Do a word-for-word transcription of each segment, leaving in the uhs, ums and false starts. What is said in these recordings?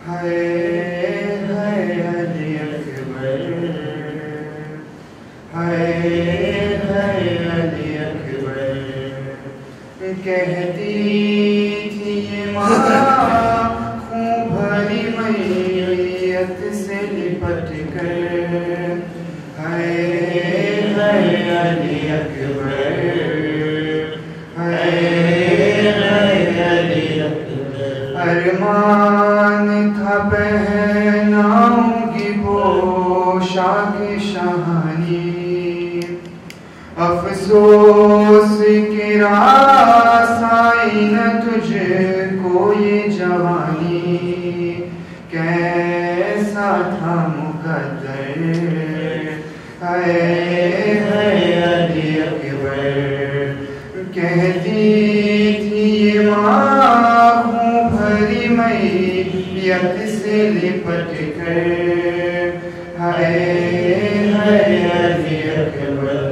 कहती थी ये माँ खूं भरी मैयत से लिपट कर, हाय हाय अली अकबर, हाय हाय अली अकबर। अरमान था पहनाऊंगी पोशाक शाहानी, अफसोस की रासाई न तुझको ये जवानी, कैसा था मुकद्दर, हाय हाय अली अकबर। कहती थी ये माँ खूं भरी मैयत से लिपट कर, हाय हाय अली अकबर,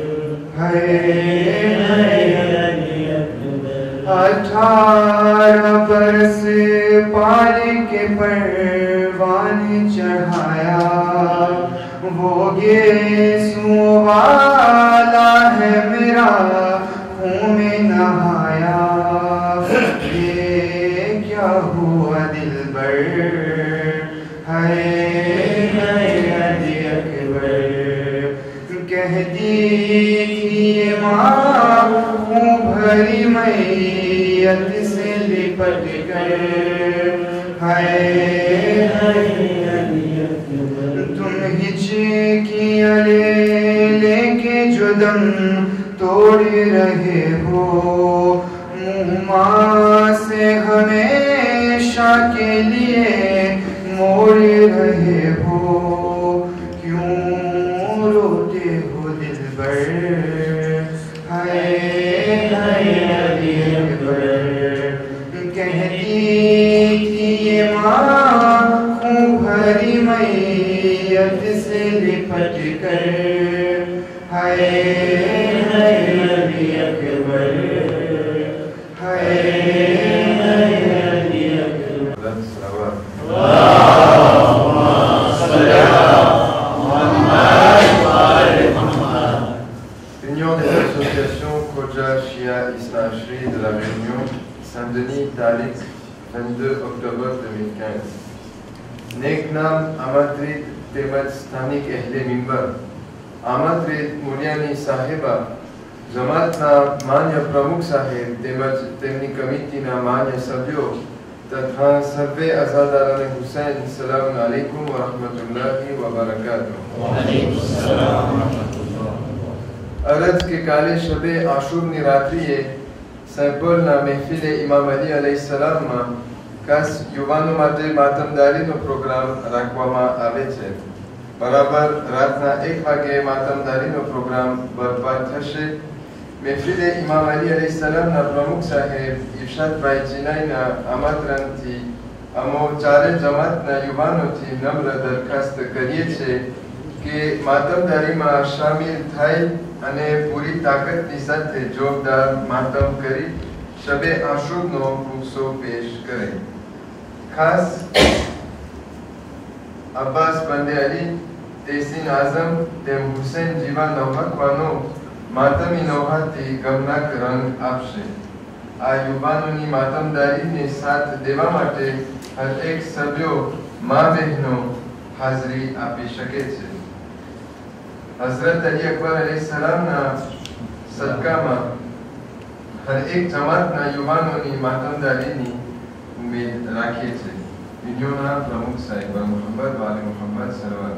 अठारह बरस पाल के परवान चढ़ाया, वो गेसों वाला है मेरा खून में नहाया। ये क्या हुआ दिलबर, हाय हाय अली अकबर। कहती थी माँ खूं भरी मैयत से लिपट कर, हाय हाय अली अकबर। तुम हिचकियाँ ले लेके जो दम तोड़ रहे हो, मुँह माँ से हमेशा के लिए मोड़ रहे हो, क्यों रोते हो दिलबर, हाय हाय अली अकबर। कहती थी ये माँ खूं भरी मैयत से लिपट कर, हाय हाय अली अकबर, हाय हाय अली Akbar. Union des associations Khoja Shia Isna Ashri de la Réunion, Saint-Denis, Talik, vingt-deux octobre deux mille quinze. Neknam Amadrid Temad Stanik Ehle Mimbar, Amadrid Muliani Sahiba, Zamatna Manya Pramukh Sahib, Temad Temni Kamitina Manya Sabyo, तथा सर्वे आज़ादारान हुसैन, सलाम अलैकुम व रहमतुल्लाहि व बरकातुहू। अरज के काले शबे आशूर ની રાત્રિએ સૈપોલના મહેફિલે ઇમામ અલી અલૈહિસ્સલામમાં ખાસ યુવાનો માટે માતમદારીનો પ્રોગ્રામ રાખવામાં આવે છે। બરાબર રાતના એક વાગે માતમદારીનો પ્રોગ્રામ બરપા થશે। મહેફિલે ઇમામ અલી અલૈહિસ્સલામના પ્રમુખ સાહેબ ઇરશાદભાઈ ચિનાઈના આમંત્રણથી અમો ચારે જમાતના યુવાનોથી નમ્ર દરખાસ્ત કરીએ છીએ કે માતમદારીમાં શામિલ થાય અને પૂરી તાકાતની સાથે જોરદાર માતમ કરી શબે આશુરનો ઉત્સવ પેશ કરે। ખાસ અબ્બાસ બંદે અલી, તેસીન આઝમ તેમ હુસૈન જીવા નવહકવાનો માતમી નવહાથી ગમનાક રંગ આપશે। આ યુવાનોની માતમદારીને સાથ દેવા માટે હર એક સભ્યો મા બહેનો હાજરી આપી શકે છે। हज़रत अली अकबर अलैहिस्सलामना सदकाમાં हर एक जमातના યુવાનોની માતમદારીની ઉમેદ રાખે છે। વિડિયોના પ્રમુખ સાહેબ મોહમ્મદ વાલે મોહમ્મદ સલવાત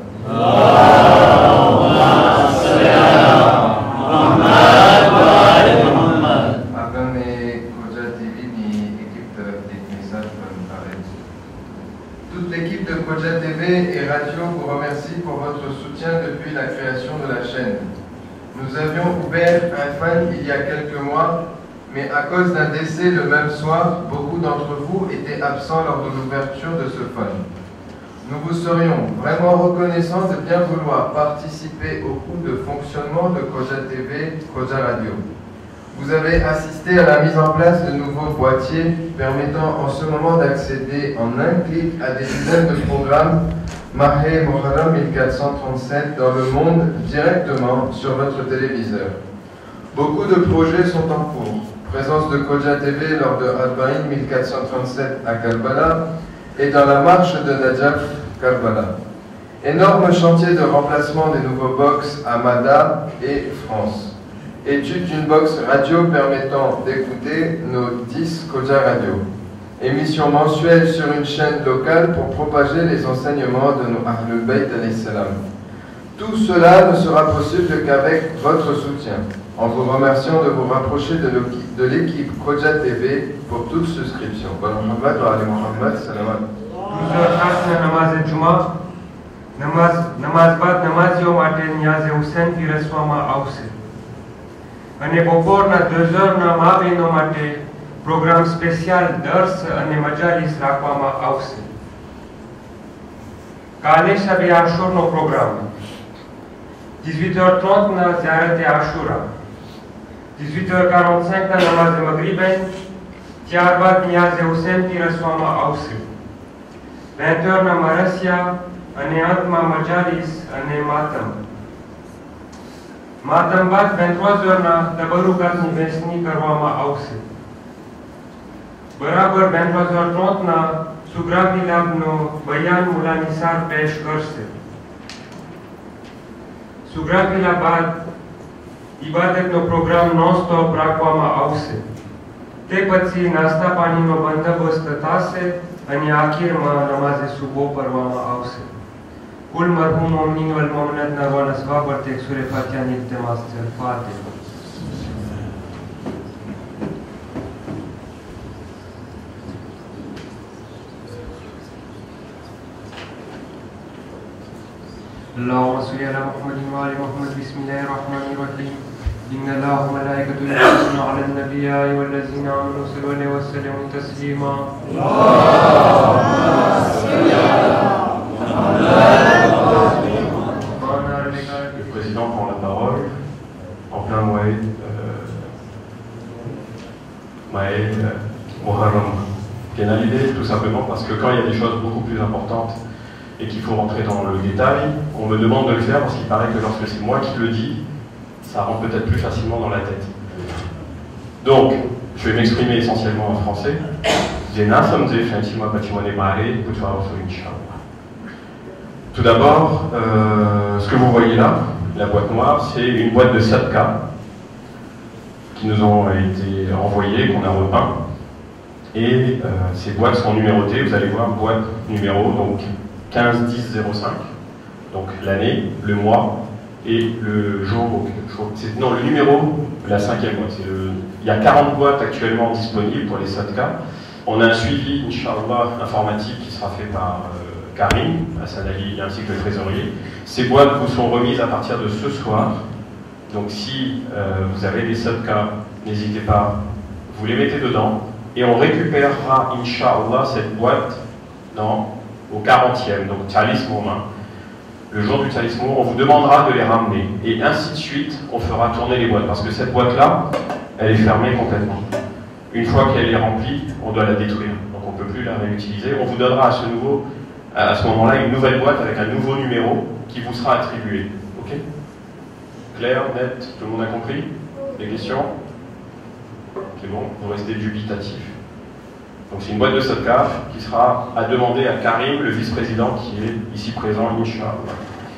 આપણને ખોજા ટીવીની équipe તરફથી એક મેસેજ પણ આવે છે। Toute l'équipe de Khoja T V et Radio vous remercie pour votre soutien depuis la création de la chaîne. Nous avions ouvert un fan il y a quelques mois, mais à cause d'un décès le même soir, beaucoup d'entre vous étaient absents lors de l'ouverture de ce fan. Nous vous serions vraiment reconnaissants de bien vouloir participer au coût de fonctionnement de Khoja T V, Khoja Radio. Vous avez assisté à la mise en place de nouveaux boîtiers permettant en ce moment d'accéder en un clic à des dizaines de programmes Mahé Muharram mille quatre cent trente-sept dans le monde directement sur votre téléviseur. Beaucoup de projets sont en cours. Présence de Khoja T V lors de Arba'in mille quatre cent trente-sept à Karbala et dans la marche de Najaf, Karbala. Énorme chantier de remplacement des nouveaux box à Mada et France. Étude d'une box radio permettant d'écouter nos dix Khoja Radio. Émission mensuelle sur une chaîne locale pour propager les enseignements de nos Ahlul Bayt alayhi salam. Tout cela ne sera possible qu'avec votre soutien, en vous remerciant de vous rapprocher de l'équipe Khoja T V pour toute souscription. Bon Muhammad wa Ali Muhammad, salamat. douze heures trente namaz Juma, namaz namaz bad namazio માટે નિયાઝે હુસેન પીરસવામાં આવશે અને બપોરના deux heures ના મા બહેનો માટે પ્રોગ્રામ સ્પેશિયલ દર્સ અને મજાલિસ રાખવામાં આવશે. કાલે શબે આશુરનો પ્રોગ્રામ dix-huit heures trente ના ઝિયારતે આશુરા, dix-huit heures quarante-cinq ના નમાઝે મગરિબૈન, ત્યારબાદ નિયાઝે હુસેન પીરસવામાં આવશે. vingt heures ના મરસિયા અને અંતમાં મજાલિસ અને માતમ. માતમ બાદ vingt-trois heures ના તબરુકાતની વહેંચણી કરવામાં આવશે. બરાબર vingt-trois heures trente ના સુગ્રાવી લાભનો બયાન મુલા નિસાર પેશ કરશે. સુગ્રાવીલા બાદ ઇબાદતનો પ્રોગ્રામ નોન સ્ટોપ રાખવામાં આવશે. તે પછી નાસ્તા પાણીનો બંદોબસ્ત થશે અને આખીરમાં નમાઝે સુબહ પઢવામાં આવશે. કુલ મરહૂમ મોમિન વલ મોમિનાત નરવાન અસબાબ પર એક સૂરે ફાતિહાની ઇલ્તિમાસ છે. ફાતિહા. اللهم صل على محمد وآل محمد. بسم الله الرحمن الرحيم. إن الله وملائكته يصلون على النبي يا أيها الذين آمنوا صلوا عليه وسلموا تسليما. Le président prend la parole en plein Moed euh, Maël Muharram. Pénalité, tout simplement parce que quand il y a des choses beaucoup plus importantes et qu'il faut rentrer dans le détail, on me demande de le faire parce qu'il paraît que lorsque c'est moi qui le dis, ça rentre peut-être plus facilement dans la tête. Donc, je vais m'exprimer essentiellement en français. Tout d'abord, euh, ce que vous voyez là, la boîte noire, c'est une boîte de sadqa qui nous ont été envoyées, qu'on a repeint. Et euh, ces boîtes sont numérotées, vous allez voir, boîte numéro, donc quinze dix zéro cinq, donc l'année, le mois et le jour. Non, le numéro, la cinquième boîte. Le, il y a quarante boîtes actuellement disponibles pour les sadqa. On a un suivi, Inch'Allah, informatique qui sera fait par euh, Karim, Hassan Ali, ainsi que le trésorier. Ces boîtes vous sont remises à partir de ce soir. Donc si euh, vous avez des sadqa, n'hésitez pas, vous les mettez dedans et on récupérera, Inch'Allah, cette boîte dans au quarantième, donc Thalis Mourmin. Le jour du Thalis Mour, on vous demandera de les ramener. Et ainsi de suite, on fera tourner les boîtes. Parce que cette boîte-là, elle est fermée complètement. Une fois qu'elle est remplie, on doit la détruire. Donc on ne peut plus la réutiliser. On vous donnera à ce, nouveau, à ce moment-là une nouvelle boîte avec un nouveau numéro qui vous sera attribué. Ok? Clair, net, tout le monde a compris? Des questions? C'est bon, vous restez dubitatif. Donc c'est une boîte de sadqa qui sera à demander à Karim, le vice-président qui est ici présent, Inch'Allah.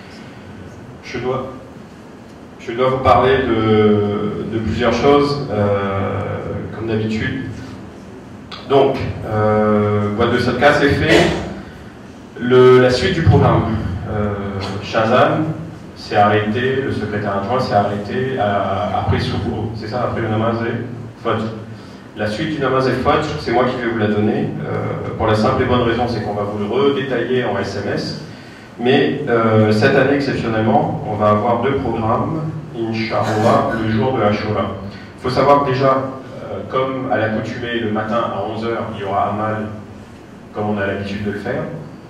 Je dois, je dois vous parler de, de plusieurs choses, euh, comme d'habitude. Donc, euh, boîte de sadqa, c'est fait. Le, la suite du programme. Euh, Shazam s'est arrêté, le secrétaire adjoint s'est arrêté à, après Soukou, c'est ça, après le namaz et Fajr. La suite du namaz et Fajr, c'est moi qui vais vous la donner, euh, pour la simple et bonne raison, c'est qu'on va vous le redétailler en S M S. Mais euh, cette année, exceptionnellement, on va avoir deux programmes, Inch'Allah, le jour de Ashura. Il faut savoir que déjà, euh, comme à l'accoutumée, le matin à onze heures, il y aura Amal, comme on a l'habitude de le faire,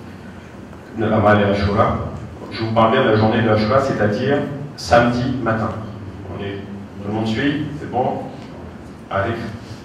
le Amal et Ashura. Je vous parle bien de la journée de Ashura, c'est-à-dire samedi matin. On est, tout le monde suit, c'est bon? Arif.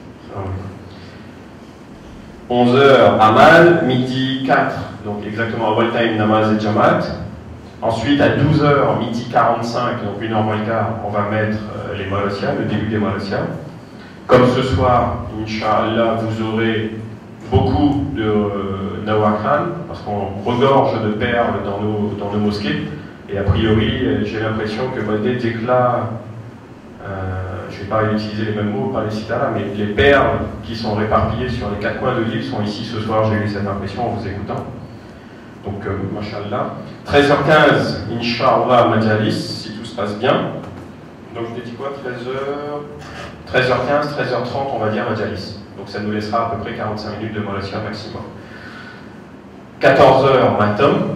onze heures Amal, midi quatre, donc exactement Awal Time, Namaz et Jamaat. Ensuite à douze heures, midi quarante-cinq, donc une heure moins le quart, on va mettre euh, les Malosia, le début des Malosia. Comme ce soir, Inch'Allah, vous aurez beaucoup de euh, Nawakran, parce qu'on regorge de perles dans nos, dans nos mosquées. Et a priori, j'ai l'impression que bah, dès, dès que là, euh, je ne vais pas utiliser les mêmes mots, pas les citara, mais les perles qui sont réparpillées sur les quatre coins de l'île sont ici ce soir, j'ai eu cette impression en vous écoutant. Donc, euh, mashallah. treize heures quinze, Inch'Allah, Majalis, si tout se passe bien. Donc, je t'ai dit quoi, treize heures treize heures quinze, treize heures trente, on va dire Majalis. Donc, ça nous laissera à peu près quarante-cinq minutes de Malaysia maximum. quatorze heures, Matam,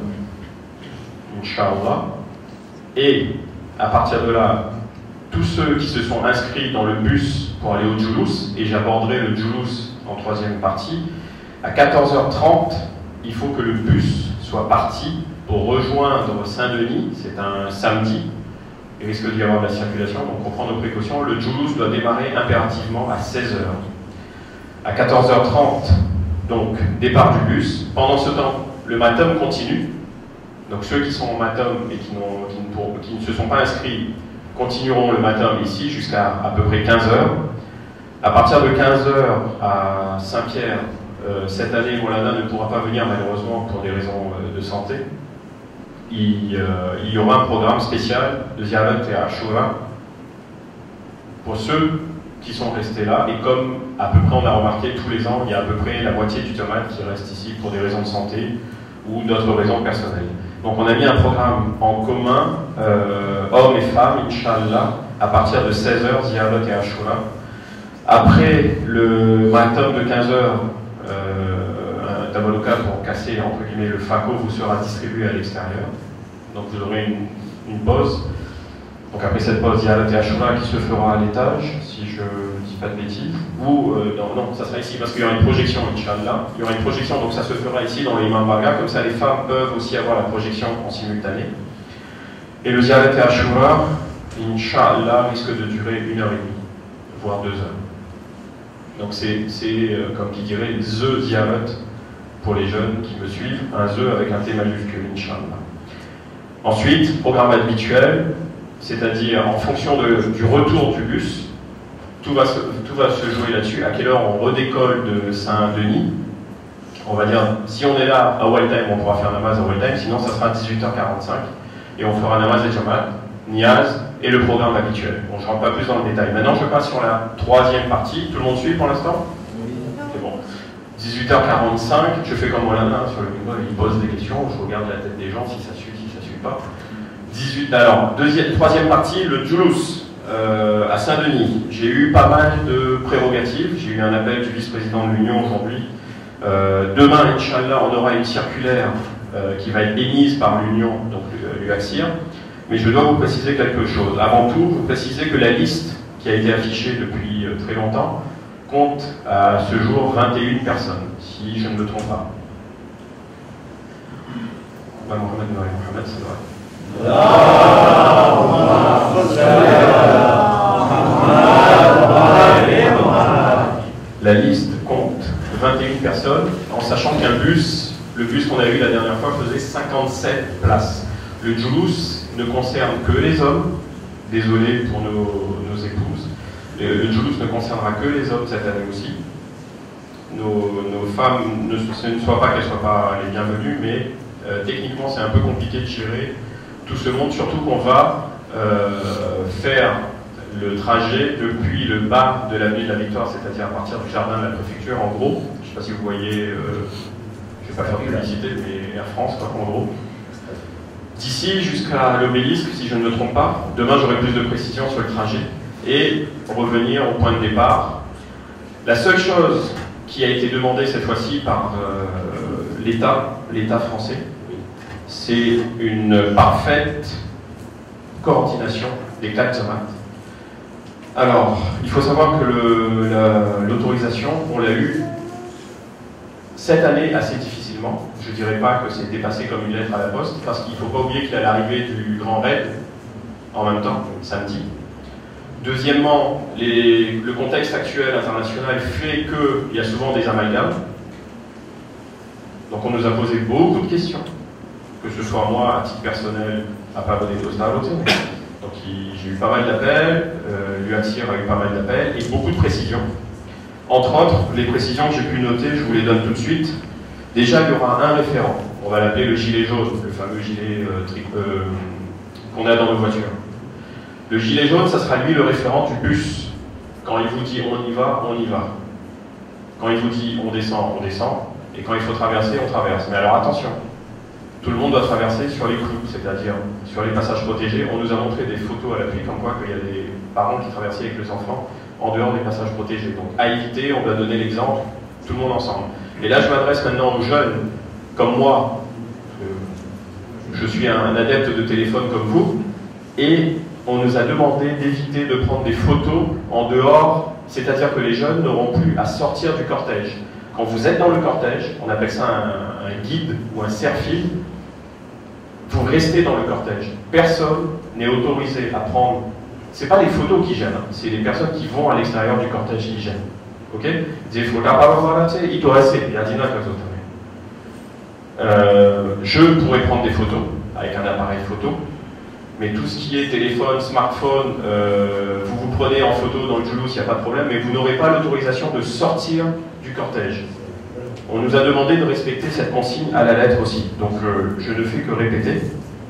Inch'Allah. Et, à partir de là, tous ceux qui se sont inscrits dans le bus pour aller au Djoulous, et j'aborderai le Djoulous en troisième partie, à quatorze heures trente, il faut que le bus soit parti pour rejoindre Saint-Denis, c'est un samedi, il risque d'y avoir de la circulation, donc on prend nos précautions. Le Djoulous doit démarrer impérativement à seize heures. À quatorze heures trente, donc départ du bus. Pendant ce temps, le Matam continue. Donc ceux qui sont au Matam et qui, qui, ne pour, qui ne se sont pas inscrits continueront le Matam ici jusqu'à à peu près quinze heures. À partir de quinze heures à Saint-Pierre, euh, cette année, Molana ne pourra pas venir malheureusement pour des raisons euh, de santé. Il, euh, il y aura un programme spécial de Ziyarat et Ashura pour ceux qui sont restés là. Et comme à peu près on a remarqué tous les ans, il y a à peu près la moitié du tomate qui reste ici pour des raisons de santé ou d'autres raisons personnelles. Donc on a mis un programme en commun, euh, hommes et femmes, Inch'Allah, à partir de seize heures, Ziyarat et Ashura. Après le matin de quinze heures, euh, un tabaloka pour casser entre guillemets le faco vous sera distribué à l'extérieur. Donc vous aurez une, une pause. Donc après cette pause, Ziyarat et Ashura qui se fera à l'étage, si je ne dis pas de bêtises. Ou euh, non, non, ça sera ici parce qu'il y aura une projection, Inch'Allah. Il y aura une projection, donc ça se fera ici dans l'imam Barga. Comme ça, les femmes peuvent aussi avoir la projection en simultané. Et le Ziyarat et Ashura, Inch'Allah, risque de durer une heure et demie, voire deux heures. Donc c'est, euh, comme qui dirait, The Ziyarat pour les jeunes qui me suivent, un The avec un T majuscule, Inch'Allah. Ensuite, programme habituel, c'est-à-dire en fonction de, du retour du bus, tout va, se, tout va se jouer là-dessus. À quelle heure on redécolle de Saint-Denis? On va dire, si on est là à Awal Time, on pourra faire namaz à Awal Time, sinon ça sera à dix-huit heures quarante-cinq, et on fera namaz et Jamaat, Niaz, et le programme habituel. Bon, je ne rentre pas plus dans le détail. Maintenant, je passe sur la troisième partie. Tout le monde suit pour l'instant? Oui. C'est bon. dix-huit heures quarante-cinq, je fais comme Molana sur le micro, il pose des questions, je regarde la tête des gens, si ça suit, si ça suit pas. dix-huit, alors, deuxième, troisième partie, le Djoulous euh, à Saint-Denis. J'ai eu pas mal de prérogatives. J'ai eu un appel du vice-président de l'Union aujourd'hui. Euh, demain, Inch'Allah, on aura une circulaire euh, qui va être émise par l'Union, donc l'U A C I R. Mais je dois vous préciser quelque chose. Avant tout, vous précisez que la liste qui a été affichée depuis euh, très longtemps compte à ce jour vingt et une personnes, si je ne me trompe pas. Bah, Mohamed, Mohamed, c'est vrai. La liste compte vingt et une personnes, en sachant qu'un bus, le bus qu'on a eu la dernière fois, faisait cinquante-sept places. Le Djoulous ne concerne que les hommes, désolé pour nos, nos épouses, le, le Djoulous ne concernera que les hommes cette année aussi. Nos, nos femmes, ne, ce ne soit pas qu'elles ne soient pas les bienvenues, mais euh, techniquement c'est un peu compliqué de gérer tout ce monde, surtout qu'on va euh, faire le trajet depuis le bas de l'avenue de la Victoire, c'est-à-dire à partir du jardin de la préfecture, en gros. Je ne sais pas si vous voyez, euh, je ne vais pas faire de publicité, mais Air France, quoi, en gros. D'ici jusqu'à l'obélisque, si je ne me trompe pas, demain j'aurai plus de précision sur le trajet, et revenir au point de départ. La seule chose qui a été demandée cette fois-ci par euh, l'État, l'État français, c'est une parfaite coordination des quatre Jamaat. Alors, il faut savoir que l'autorisation, on l'a eu cette année assez difficilement. Je ne dirais pas que c'est dépassé comme une lettre à la poste, parce qu'il ne faut pas oublier qu'il y a l'arrivée du Grand Raid en même temps, samedi. Deuxièmement, les, le contexte actuel international fait qu'il y a souvent des amalgames. Donc on nous a posé beaucoup de questions, que ce soit moi, à titre personnel, à Pablo de Dostarote. Donc j'ai eu pas mal d'appels, euh, l'U A C I R a eu pas mal d'appels, et beaucoup de précisions. Entre autres, les précisions que j'ai pu noter, je vous les donne tout de suite. Déjà, il y aura un référent. On va l'appeler le gilet jaune, le fameux gilet euh, euh, qu'on a dans nos voitures. Le gilet jaune, ça sera lui le référent du bus. Quand il vous dit on y va, on y va. Quand il vous dit on descend, on descend. Et quand il faut traverser, on traverse. Mais alors attention, tout le monde doit traverser sur les clous, c'est-à-dire sur les passages protégés. On nous a montré des photos à l'appui, comme quoi qu'il y a des parents qui traversaient avec les enfants en dehors des passages protégés. Donc à éviter, on doit donner l'exemple, tout le monde ensemble. Et là, je m'adresse maintenant aux jeunes, comme moi. Je suis un adepte de téléphone comme vous, et on nous a demandé d'éviter de prendre des photos en dehors, c'est-à-dire que les jeunes n'auront plus à sortir du cortège. Quand vous êtes dans le cortège, on appelle ça un, un guide ou un serre-fil, vous restez dans le cortège. Personne n'est autorisé à prendre. Ce n'est pas les photos qui gênent, hein. C'est les personnes qui vont à l'extérieur du cortège qui gênent. Ok? Euh, je pourrais prendre des photos avec un appareil photo, mais tout ce qui est téléphone, smartphone, euh, vous vous prenez en photo dans le Joulouse, il n'y a pas de problème, mais vous n'aurez pas l'autorisation de sortir du cortège. On nous a demandé de respecter cette consigne à la lettre aussi, donc euh, je ne fais que répéter.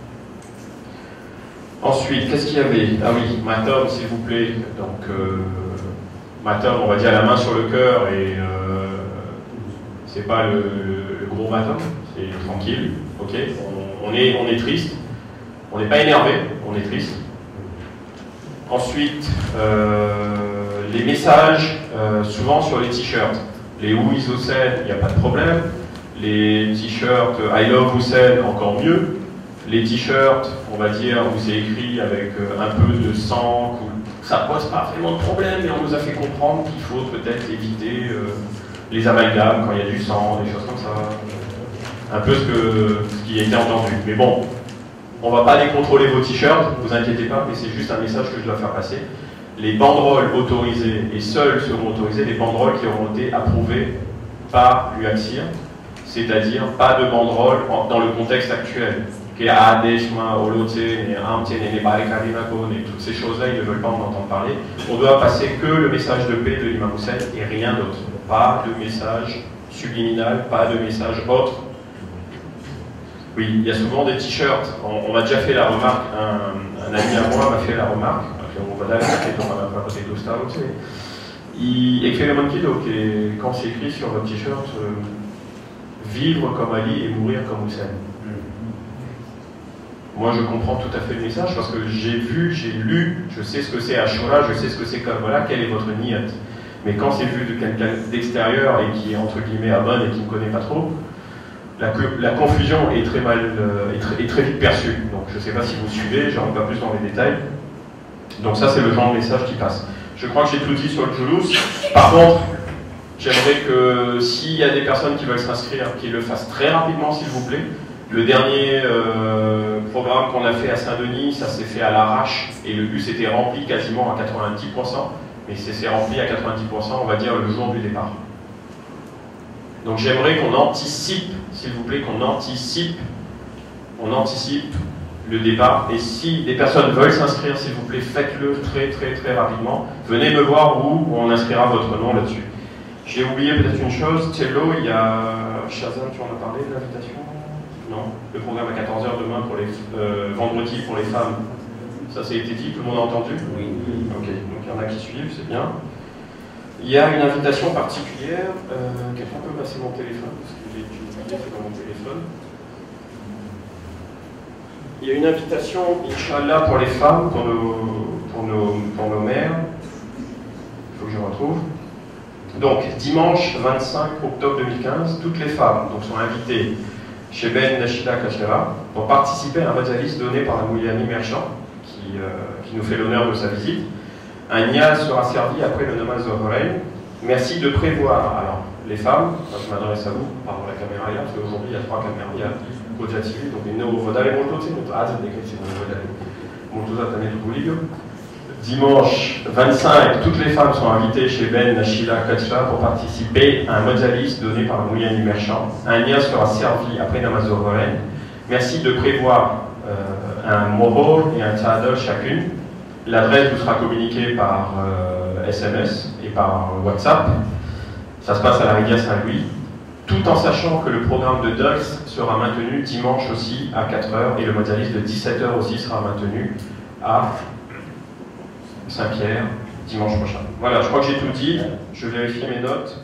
Ensuite, qu'est-ce qu'il y avait? Ah oui, Matom, s'il vous plaît. Donc, euh, Matom, on va dire la main sur le cœur, et euh, c'est pas le, le gros Matom, c'est tranquille, ok, on, on, est, on est triste, on n'est pas énervé, on est triste. Ensuite, euh, les messages, euh, souvent sur les t-shirts. Les Où is Hussein, il n'y a pas de problème. Les t-shirts I love Hussein, encore mieux. Les t-shirts, on va dire, où c'est écrit avec un peu de sang, ça pose pas vraiment de problème, mais on nous a fait comprendre qu'il faut peut-être éviter euh, les amalgames quand il y a du sang, des choses comme ça. Un peu ce, que, ce qui a été entendu. Mais bon, on va pas aller contrôler vos t-shirts, vous inquiétez pas, mais c'est juste un message que je dois faire passer. Les banderoles autorisées, et seules seront autorisées les banderoles qui auront été approuvées par l'U A C I R, c'est-à-dire pas de banderoles dans le contexte actuel. Et toutes ces choses-là, ils ne veulent pas en entendre parler. On doit passer que le message de paix de l'imam Hussein et rien d'autre. Pas de message subliminal, pas de message autre. Oui, il y a souvent des t-shirts. On, on m'a déjà fait la remarque, un, un ami à moi m'a fait la remarque. Il écrit le manquido, quand c'est écrit sur votre t-shirt, euh, vivre comme Ali et mourir comme Hussein. Moi, je comprends tout à fait le message parce que j'ai vu, j'ai lu, je sais ce que c'est Ashura, je sais ce que c'est Karbala, quel est votre niyat. Mais quand c'est vu de quelqu'un d'extérieur et qui est entre guillemets Abon et qui ne connaît pas trop, la, la confusion est très mal, euh, est, très, est très vite perçue. Donc, je ne sais pas si vous suivez, je rentre pas plus dans les détails. Donc ça, c'est le genre de message qui passe. Je crois que j'ai tout dit sur le Joulouse. Par contre, j'aimerais que s'il y a des personnes qui veulent s'inscrire, qu'ils le fassent très rapidement, s'il vous plaît. Le dernier euh, programme qu'on a fait à Saint-Denis, ça s'est fait à l'arrache et le bus était rempli quasiment à quatre-vingt-dix pour cent, mais c'est rempli à quatre-vingt-dix pour cent, on va dire, le jour du départ. Donc j'aimerais qu'on anticipe, s'il vous plaît, qu'on anticipe, on anticipe le départ. Et si des personnes veulent s'inscrire, s'il vous plaît, faites-le très très très rapidement. Venez me voir où on inscrira votre nom là-dessus. J'ai oublié peut-être une chose, Tello, il y a... Shazam, tu en as parlé de l'invitation? Non, le programme à quatorze heures demain pour les euh, vendredi pour les femmes. Ça, ça a été dit, tout le monde a entendu? Oui. Ok, donc il y en a qui suivent, c'est bien. Il y a une invitation particulière. Euh, Quelqu'un peut passer mon téléphone, parce que j'ai oublié, c'est dans mon téléphone. Il y a une invitation, Inch'Allah, pour les femmes, pour nos, pour nos, pour nos mères. Il faut que je retrouve. Donc, dimanche vingt-cinq octobre deux mille quinze, toutes les femmes donc, sont invitées chez Ben Nashida Kachera pour participer à un majalis donné par la Mouliani Merchant, qui, euh, qui nous fait l'honneur de sa visite. Un nial sera servi après le namaz Zohrain. Merci de prévoir. Alors, les femmes, je m'adresse à vous, pardon la caméra est là, parce qu'aujourd'hui il y a trois caméras. Il y a Koja T V, donc il y a Vodale Moto, c'est notre ad, c'est notre Vodale Moto, ça t'en est tout bolivio. dimanche vingt-cinq, toutes les femmes sont invitées chez Ben Nashila Kachla pour participer à un Mozalis donné par Mouyani Merchant. Un lien sera servi après Namazororen. Merci de prévoir euh, un mohor et un tzadol chacune. L'adresse vous sera communiquée par euh, S M S et par WhatsApp. Ça se passe à la rivière Saint-Louis, tout en sachant que le programme de Dux sera maintenu dimanche aussi à quatre heures et le Mozalis de dix-sept heures aussi sera maintenu à Saint-Pierre dimanche prochain. Voilà, je crois que j'ai tout dit. Je vérifie mes notes.